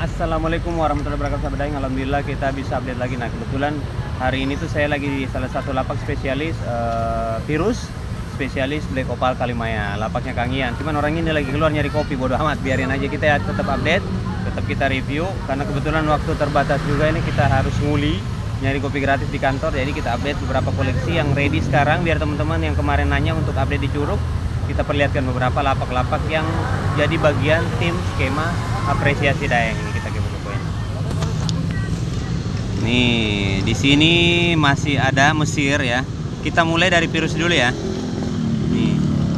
Assalamualaikum warahmatullahi wabarakatuh, sahabat daeng. Alhamdulillah kita bisa update lagi. Nah, kebetulan hari ini tuh saya lagi di salah satu lapak spesialis virus, spesialis Black Opal Kalimaya, lapaknya Kang Ian. Cuman orang ini lagi keluar nyari kopi, bodoh amat, biarin aja, kita ya tetap update, tetap kita review karena kebetulan waktu terbatas juga ini, kita harus nguli nyari kopi gratis di kantor. Jadi kita update beberapa koleksi yang ready sekarang biar teman-teman yang kemarin nanya untuk update di Curug, kita perlihatkan beberapa lapak-lapak yang jadi bagian tim skema apresiasi daeng. Ini kita coba poin. Nih, di sini masih ada Mesir ya. Kita mulai dari virus dulu ya. Nih.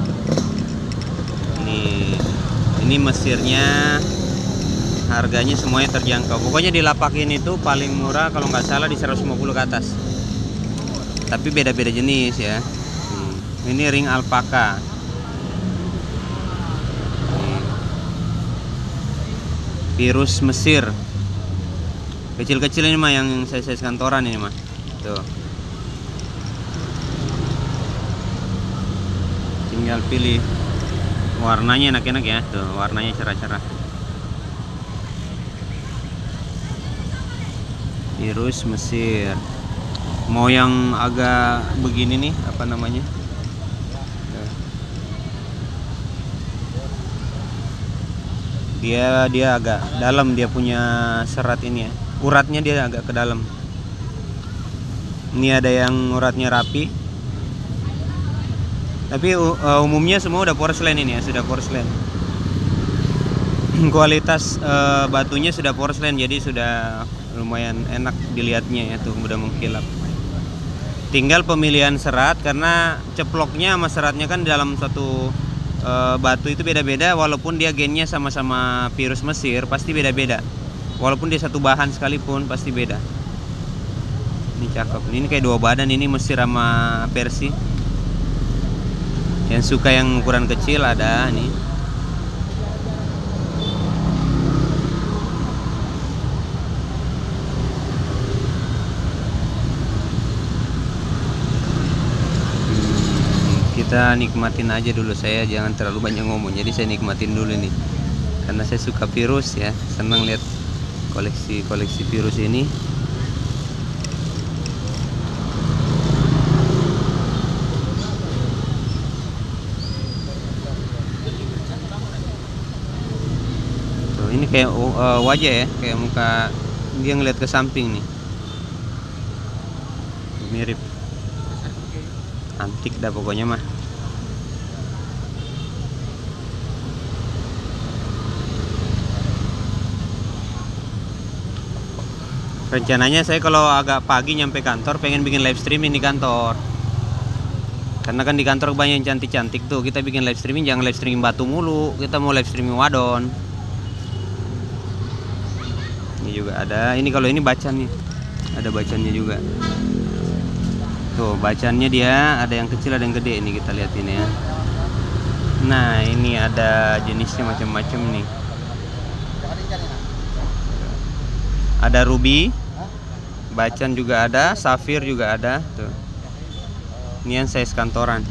Ini Mesirnya. Harganya semuanya terjangkau. Pokoknya di lapak ini tuh paling murah kalau nggak salah di 150 ke atas. Tapi beda-beda jenis ya. Ini ring alpaka. Virus Mesir. Kecil-kecil ini mah yang size kantoran ini mah. Tuh. Tinggal pilih. Warnanya enak-enak ya. Tuh, warnanya cerah-cerah. Virus Mesir. Mau yang agak begini nih, apa namanya? Dia agak dalam, dia punya serat ini ya. Uratnya dia agak ke dalam. Ini ada yang uratnya rapi. Tapi umumnya semua udah porselen ini ya, sudah porselen. Kualitas batunya sudah porselen, jadi sudah lumayan enak dilihatnya ya, tuh udah mengkilap. Tinggal pemilihan serat, karena ceploknya sama seratnya kan dalam satu batu itu beda-beda, walaupun dia gennya sama-sama virus Mesir pasti beda-beda. Walaupun dia satu bahan sekalipun pasti beda. Ini cakep. Ini kayak dua badan, ini Mesir sama Persi. Yang suka yang ukuran kecil ada nih. Kita nikmatin aja dulu, saya jangan terlalu banyak ngomong, jadi saya nikmatin dulu nih karena saya suka virus ya, senang lihat koleksi virus ini. Tuh, ini kayak wajah ya, kayak muka dia ngeliat ke samping nih, mirip antik dah pokoknya mah. Rencananya saya kalau agak pagi nyampe kantor pengen bikin live streaming di kantor. Karena kan di kantor banyak yang cantik-cantik tuh, kita bikin live streaming, jangan live streaming batu mulu, kita mau live streaming wadon. Ini juga ada, ini kalau ini bacan nih, ada bacannya juga. Tuh bacannya dia ada yang kecil ada yang gede, ini kita lihat ini ya. Nah ini ada jenisnya macam-macam nih. Ada ruby, bacan juga ada, safir juga ada. Tuh. Ini yang size kantoran.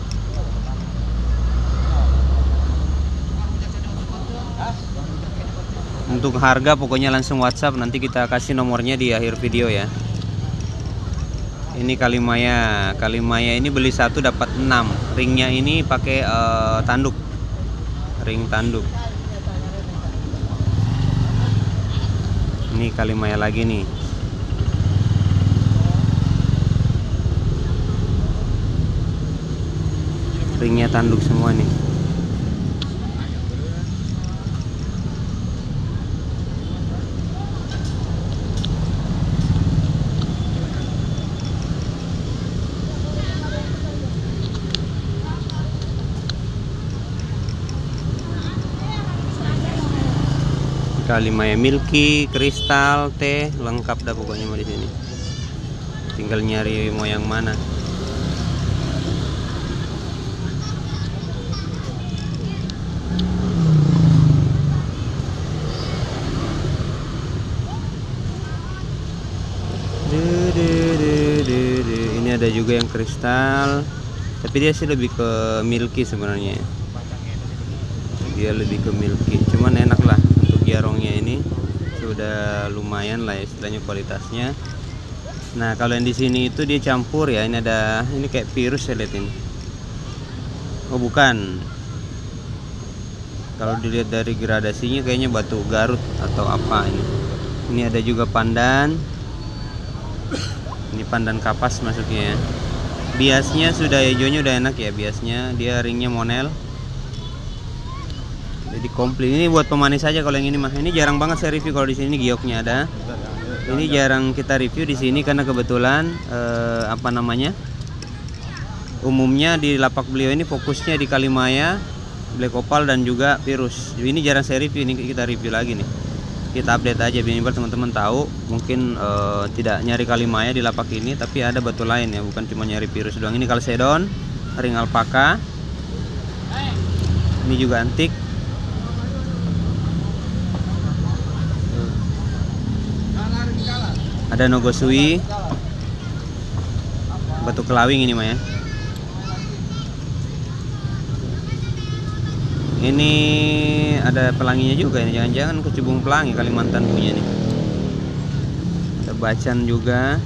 Untuk harga pokoknya langsung WhatsApp, nanti kita kasih nomornya di akhir video ya. Ini Kalimaya. Kalimaya ini beli satu dapat 6. Ringnya ini pakai tanduk. Ring tanduk. Ini Kalimaya lagi nih. Ringnya tanduk semua nih. Kalimaya milky, kristal, teh, lengkap dah pokoknya mah di sini. Tinggal nyari mau yang mana. Ini ada juga yang kristal, tapi dia sih lebih ke milky sebenarnya. Dia lebih ke milky, cuman enak lah untuk jarongnya ini. istilahnya kualitasnya. Nah kalau yang di sini itu dia campur ya, ini kayak virus saya lihat ini. Oh bukan, kalau dilihat dari gradasinya kayaknya batu Garut atau apa ini. Ini ada juga pandan. Ini pandan kapas masuknya ya. Biasnya sudah hijaunya udah enak ya, biasnya dia ringnya monel. Jadi komplit. Ini buat pemanis saja kalau yang ini mah. Ini jarang banget saya review kalau di sini gioknya ada. Ini jarang kita review di sini karena kebetulan apa namanya? Umumnya di lapak beliau ini fokusnya di Kalimaya, Black Opal dan juga virus. Ini jarang saya review, ini kita review lagi nih. Kita update aja biar teman-teman tahu. Mungkin tidak nyari Kalimaya di lapak ini, tapi ada batu lain ya, bukan cuma nyari virus doang. Ini Chalcedon, ring alpaka. Ini juga antik. Ada Nogosui, batu kelawing ini mah ya. Ini ada pelanginya juga ini, jangan-jangan kecubung pelangi Kalimantan punya nih. Ada bacan juga.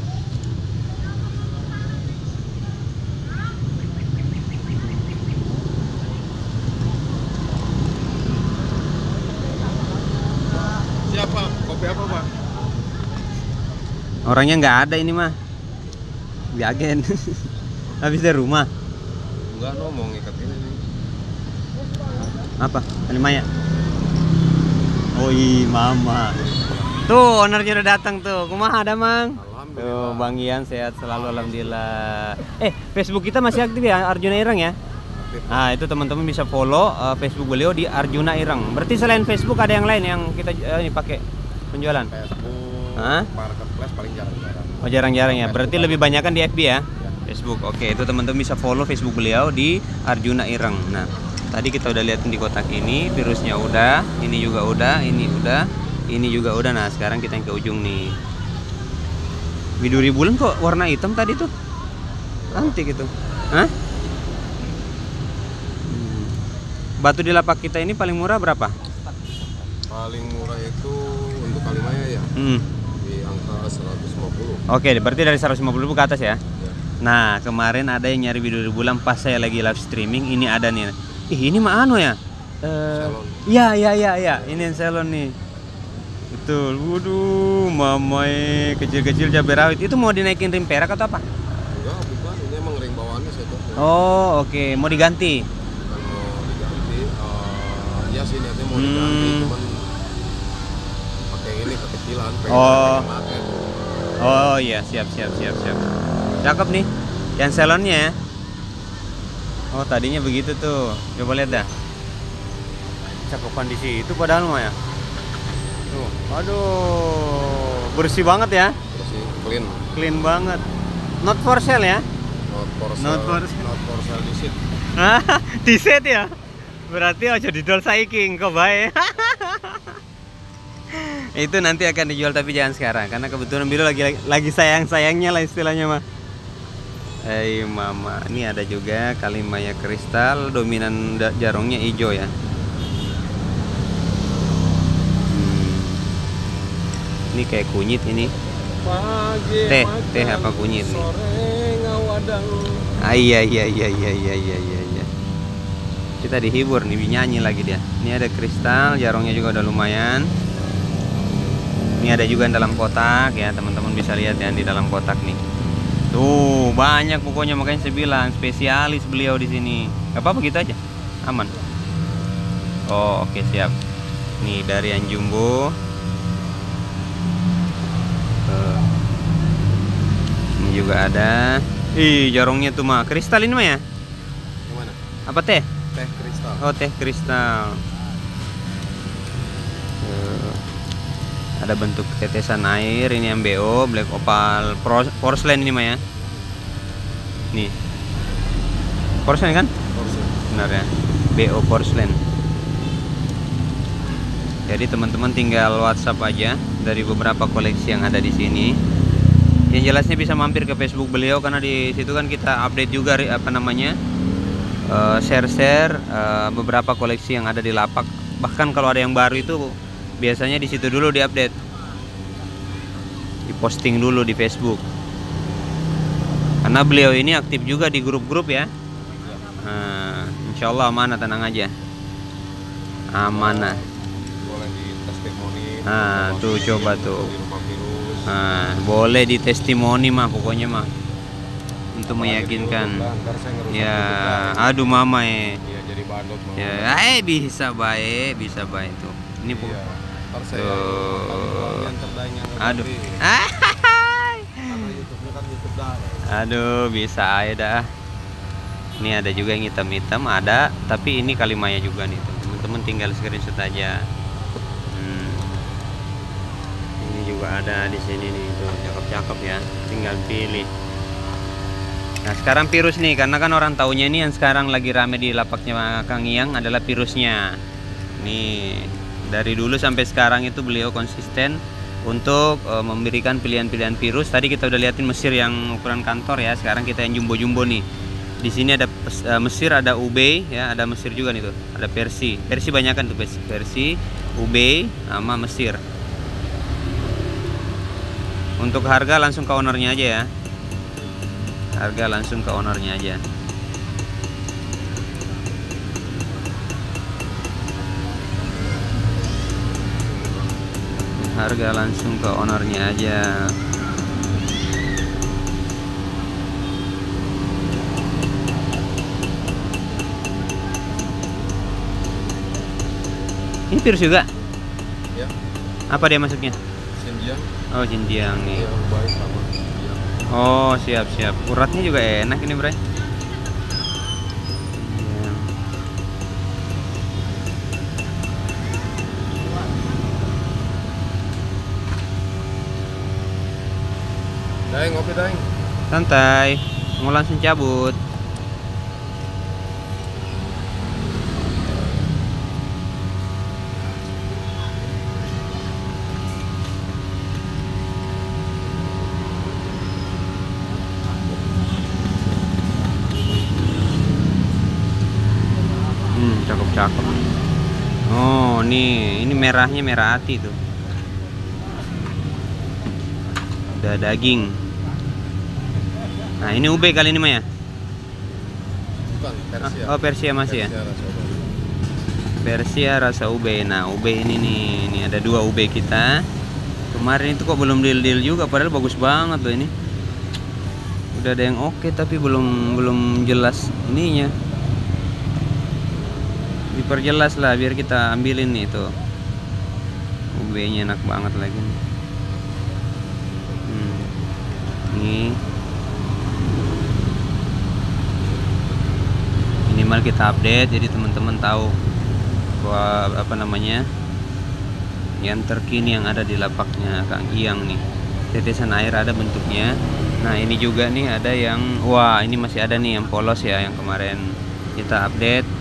Siapa? Kopi apa, Pak? Orangnya nggak ada ini mah, di agen. Habis dari rumah. Enggak, ngomong ikat ini nih. Apa? Kalimaya. Oh iya mama. Tuh ownernya udah datang tuh. Kumaha ada mang? Tuh Bang Ian sehat selalu alhamdulillah. Facebook kita masih aktif ya, Arjuna Ireng ya? Aktif. Nah itu teman-teman bisa follow Facebook beliau di Arjuna Ireng. Berarti selain Facebook ada yang lain yang kita ini pakai penjualan? Facebook, Hah? marketplace paling jarang-jarang. Oh jarang-jarang ya. Berarti lebih banyak kan di FB ya? Ya. Facebook. Oke, itu teman-teman bisa follow Facebook beliau di Arjuna Ireng. Nah, tadi kita udah liatin di kotak ini, virusnya udah, ini juga udah, ini juga udah. Nah, sekarang kita yang ke ujung nih. Widuri bulan kok warna hitam tadi tuh? Antik itu. Hah? Batu di lapak kita ini paling murah berapa? Paling murah itu untuk Kalimaya ya, di angka 150. Oke, berarti dari 150.000 ke atas ya? Ya. Nah, kemarin ada yang nyari Widuri bulan pas saya lagi live streaming, ini ada nih. Ini mah anu ya? Salon. Iya. Ini yang salon nih. Betul. Waduh, mamai kecil-kecil cabai rawit. Itu mau dinaikin rim perak atau apa? Enggak, bukan. Ini emang ring bawaannya saya tuh. Oh, oke. Mau diganti. Bukan mau diganti. Ya sih niatnya mau diganti, cuman pakai ini kekecilan. Pengen Oh. pakai tuh. Oh iya, siap. Cakep nih. Yang salonnya ya. Oh, tadinya begitu tuh. Coba lihat dah. Cakepan di situ padahal mah ya. Tuh, aduh. Bersih banget ya. Terus sih clean. Clean banget. Not for sale ya. Not for Not for- sale. Not for sale di sit. Di set ya. Berarti aja didol saiki kok bae. Itu nanti akan dijual tapi jangan sekarang karena kebetulan Bilo lagi sayang-sayangnya lah istilahnya mah. Mama, ini ada juga Kalimaya kristal, dominan jarongnya hijau ya. Ini kayak kunyit ini. Pagi Teh apa kunyit nih? sore ngawadang. Iya. Kita dihibur nih, nyanyi lagi dia. Ini ada kristal, jarongnya juga udah lumayan. Ini ada juga dalam kotak ya, teman-teman bisa lihat ya di dalam kotak nih. Tuh banyak pokoknya, makanya saya bilang spesialis beliau di sini. Gak apa-apa gitu aja, aman. Oh oke, siap. Nih dari yang jumbo. Ini juga ada. Ih jarongnya tuh mah kristal ini mah ya. Yang mana? Apa teh? Teh kristal. Oh teh kristal. Ada bentuk tetesan air, ini MBO, Black Opal, Porcelain ini mah ya. Nih. Porcelain kan? Porcelain. Benar ya. BO Porcelain. Jadi teman-teman tinggal WhatsApp aja dari beberapa koleksi yang ada di sini. Yang jelasnya bisa mampir ke Facebook beliau karena di situ kan kita update juga apa namanya? Share beberapa koleksi yang ada di lapak. Bahkan kalau ada yang baru itu biasanya di situ dulu diupdate. diposting dulu di Facebook. Karena beliau ini aktif juga di grup-grup ya. Nah, insya Allah amanah, tenang aja. Amanah. Boleh di testimoni. Nah, tuh coba tuh. Di rumah virus. Nah, boleh di testimoni mah pokoknya mah. Untuk meyakinkan. Ntar saya ngerusak Ya, YouTube lah. aduh mama ya. Iya, jadi badut mah. Ya, bisa baik tuh. Ini Iya. Ntar saya tuh. yang terdaing yang Aduh. Karena YouTube-nya kan YouTube dah. Aduh, bisa aja dah. Ini ada juga yang hitam-hitam, ada, tapi ini Kalimaya juga nih, teman-teman tinggal screenshot aja. Ini juga ada di sini nih, tuh cakep-cakep ya, tinggal pilih. Nah sekarang virus nih, karena kan orang taunya ini yang sekarang lagi rame di lapaknya Kang Iyang adalah virusnya. Nih dari dulu sampai sekarang itu beliau konsisten untuk memberikan pilihan-pilihan virus. Tadi kita udah liatin Mesir yang ukuran kantor ya. Sekarang kita yang jumbo-jumbo nih. Di sini ada Mesir, ada UB ya, ada Mesir juga nih tuh. Ada Persi. Persi banyak kan tuh, Persi, UB sama Mesir. Untuk harga langsung ke ownernya aja ya. Harga langsung ke ownernya aja. Harga langsung ke ownernya aja. Ini virus juga? Ya, Apa dia masuknya? Xinjiang. Oh, Xinjiang nih. Ya, baik sama Xinjiang. Oh, siap. Uratnya juga enak ini, Bray. Daeng, ngopi daeng. Santai. Mau langsung cabut. Cakep. Oh, ini merahnya merah hati tuh. Udah daging. Nah, ini UB kali ini mah ya? Bukan, Persia. Oh, Persia masih ya? Persia rasa obat. Persia rasa UB. Nah, UB ini nih, ini ada 2 UB kita. Kemarin itu kok belum deal juga, padahal bagus banget loh ini. Udah ada yang oke tapi belum jelas ininya. Diperjelas lah biar kita ambilin nih tuh. UB-nya enak banget lagi nih. Nih. Minimal kita update jadi teman-teman tahu bahwa apa namanya yang terkini yang ada di lapaknya Kang Iyang nih. Tetesan air ada bentuknya. Nah ini juga nih ada yang, wah ini masih ada nih yang polos ya, yang kemarin kita update.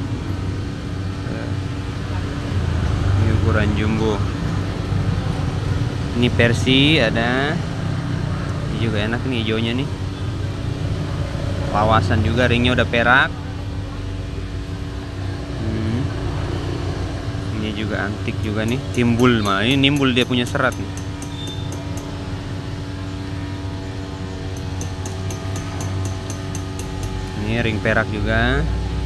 Ini ukuran jumbo. Ini Persi ada. Ini juga enak nih hijaunya nih. Lawasan juga, ringnya udah perak. Ini juga antik juga nih, timbul mah. Ini nimbul dia punya serat nih. Ini ring perak juga.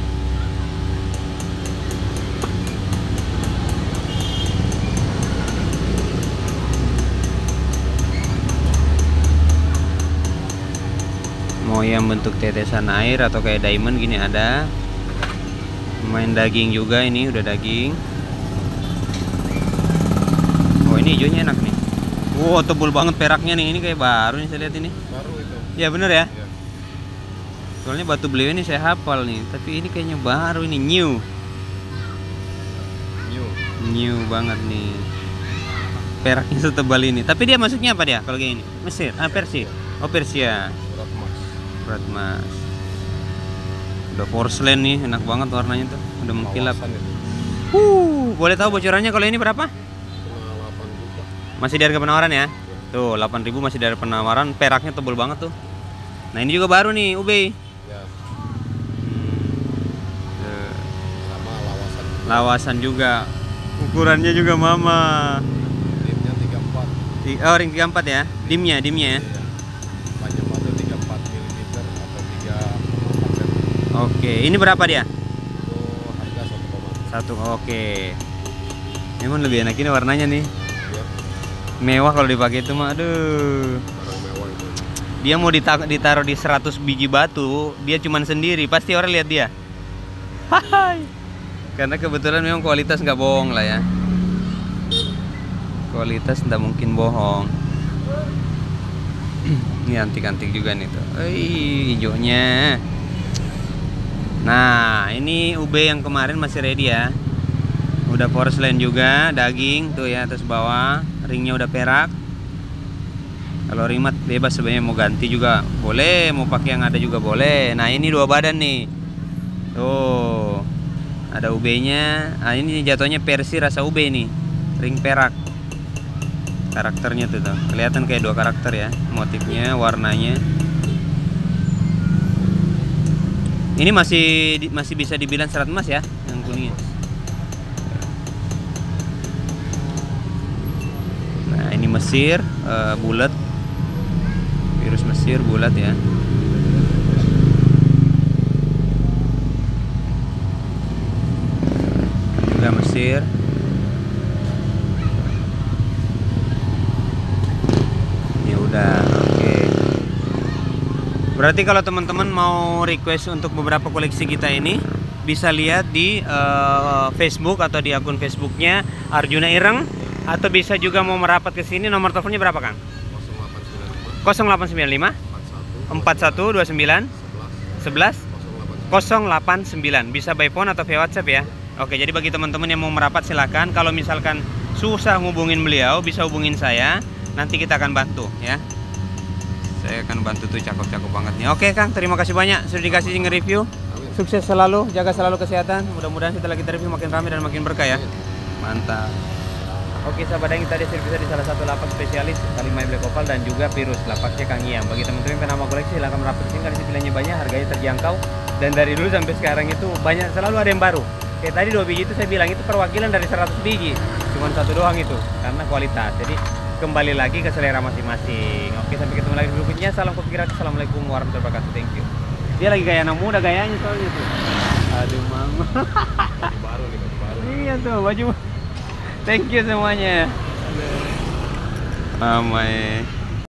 Mau yang bentuk tetesan air atau kayak diamond gini ada. Main daging juga, ini udah daging. Oh ini hijaunya enak nih. Wow tebul banget peraknya nih. Ini kayak baru nih saya lihat ini. Baru itu. Ya bener ya. Ya. Soalnya batu beliau ini saya hafal nih. Tapi ini kayaknya baru ini, new banget nih. Peraknya setebal ini. Tapi dia masuknya apa dia kalau kayak ini? Mesir, Persia. Oh Persia. Berat mas. Udah porcelain nih, enak banget warnanya tuh. Udah mengkilap. Boleh tahu bocorannya kalau ini berapa? 8 juta. Masih di harga penawaran ya? Tuh 8.000 masih dari penawaran. Peraknya tebal banget tuh. Nah ini juga baru nih UB. Ya. Sama lawasan. Lawasan juga. Ukurannya juga mama. Rimnya 34. Oh, ring 34 ya. Dimnya ya. Iya. Panjang batu 34 mm atau 3,4 cm. Oke, ini berapa dia? Itu harga 1,1. Oke. Emang lebih enak ini warnanya nih. Ya, Mewah kalau dipakai itu mah. Aduh. barang mewah itu. Dia mau ditaruh di 100 biji batu, dia cuman sendiri, pasti orang lihat dia. Hai. Karena kebetulan memang kualitas nggak bohong lah ya. Kualitas nggak mungkin bohong. Ini antik-antik juga nih tuh. Hijaunya. Nah, ini UB yang kemarin masih ready ya. Udah porcelain juga, daging tuh ya atas bawah, ringnya udah perak. Kalau ring mat bebas sebenarnya, mau ganti juga boleh, mau pakai yang ada juga boleh. Nah, ini 2 badan nih. Tuh. Ada UB-nya. Nah, ini jatuhnya versi rasa UB nih. Ring perak. Karakternya tuh, kelihatan kayak 2 karakter ya, motifnya, warnanya. Ini masih bisa dibilang serat emas ya, yang kuningnya. Nah, ini Mesir bulat, virus Mesir bulat ya. Juga Mesir. Oke. Berarti kalau teman-teman mau request untuk beberapa koleksi kita ini, bisa lihat di Facebook atau di akun Facebooknya Arjuna Ireng, atau bisa juga mau merapat ke sini. Nomor teleponnya berapa, Kang? 0895 4129 11 089. Bisa by phone atau via WhatsApp ya. Oke, jadi bagi teman-teman yang mau merapat silakan. Kalau misalkan susah ngubungin beliau, bisa hubungin saya. Nanti kita akan bantu ya. Saya akan bantu tuh, cakep-cakep banget nih. Oke Kang, terima kasih banyak sudah dikasih nge-review. Sukses selalu, jaga selalu kesehatan. Mudah-mudahan setelah kita review makin ramai dan makin berkah ya. Mantap. Oke sahabat Daeng, kita diservis di salah satu lapak spesialis Kalimaya Black Opal dan juga Virus, lapaknya Kang Iyam. Bagi teman-teman yang penama koleksi silahkan merapat ke sini, karena pilihannya banyak, harganya terjangkau, dan dari dulu sampai sekarang itu banyak, selalu ada yang baru. Kayak tadi 2 biji itu saya bilang itu perwakilan dari 100 biji, cuman 1 doang itu karena kualitas. Jadi kembali lagi ke selera masing-masing. Oke, sampai ketemu lagi di berikutnya. Salam kopi gratis. Assalamualaikum warahmatullahi wabarakatuh. Thank you. Dia lagi gaya anak muda gayanya soalnya tuh. Aduh mama. Baju baru nih, baju baru. Iya tuh baju. Thank you semuanya. Amai.